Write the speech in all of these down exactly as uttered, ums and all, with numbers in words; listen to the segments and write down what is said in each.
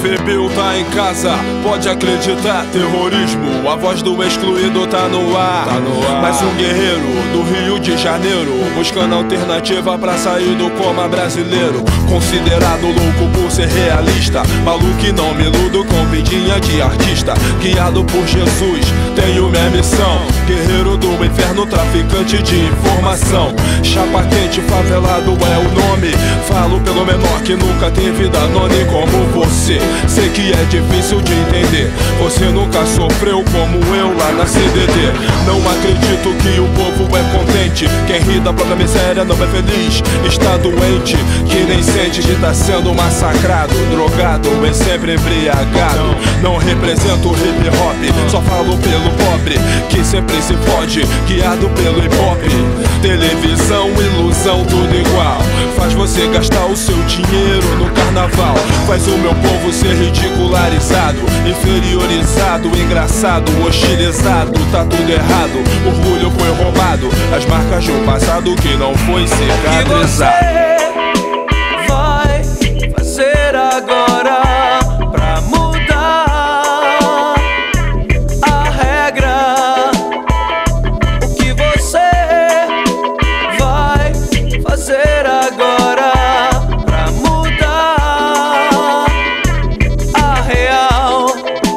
V Bill tá em casa, pode acreditar. Terrorismo, a voz do excluído tá no ar, tá no ar. Mais um guerreiro do Rio de Janeiro, buscando alternativa pra sair do coma brasileiro. Considerado louco por ser realista, maluco e não me iludo com vidinha de artista. Guiado por Jesus, tenho minha missão. Guerreiro do inferno, traficante de informação. Chapa quente, favelado é o nome. Falo pelo menor que nunca teve Danone como você. Sei que é difícil de entender, você nunca sofreu como eu lá na C D D. Não acredito que o povo é contente. Quem ri da própria miséria não é feliz. Está doente, que nem sente de tá sendo massacrado. Drogado e sempre embriagado. Não represento o hip hop, só falo pelo pobre que sempre se fode, guiado pelo hip hop. Televisão, ilusão, tudo igual. Faz você gastar o seu dinheiro no carnaval. Faz o meu povo ser ridicularizado, inferiorizado, engraçado, hostilizado. Tá tudo errado, orgulho foi roubado, as marcas do passado que não foi cicatrizado. O que você vai fazer agora pra mudar a regra? O que você vai fazer agora pra mudar a real?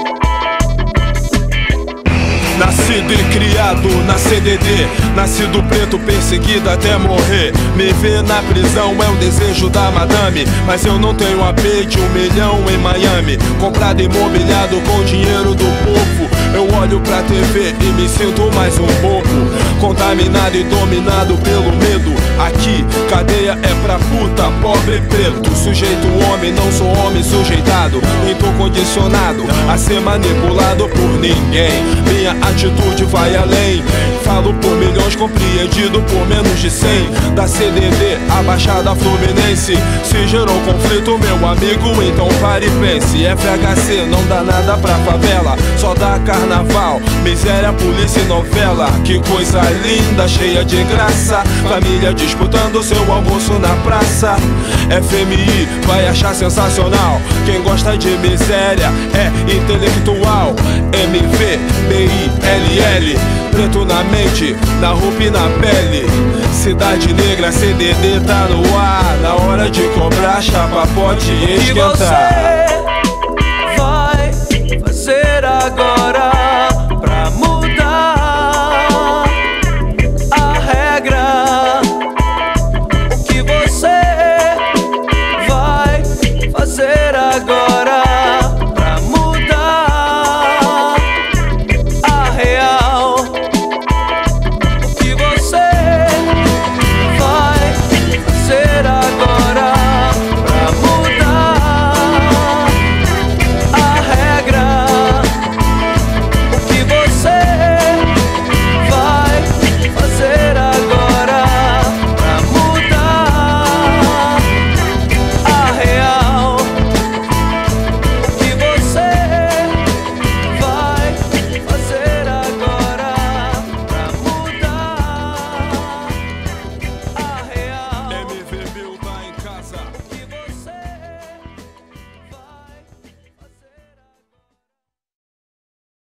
Nascido e criado na C D D, nascido preto, perseguido até morrer. Me ver na prisão é o desejo da madame, mas eu não tenho a P de um milhão em Miami. Comprado e mobiliado com dinheiro do povo. Eu olho pra T V e me sinto mais um bobo, contaminado e dominado pelo medo. Aqui, cadeia é pra puta, pobre e preto. Sujeito homem, não sou homem sujeitado, nem tô condicionado a ser manipulado por ninguém. Minha atitude vai além, falo por milhões, compreendido por menos de cem. Da C D D, a Baixada Fluminense, se gerou conflito, meu amigo, então pare e pense. F H C não dá nada pra favela, só dá carnaval, miséria, polícia e novela. Que coisa linda, cheia de graça, família disputando seu almoço na praça. F M I vai achar sensacional, quem gosta de miséria é intelectual. M V, B I, L L, preto na mente, na roupa e na pele. Cidade Negra, C D D tá no ar, na hora de cobrar, chapa pode esquentar.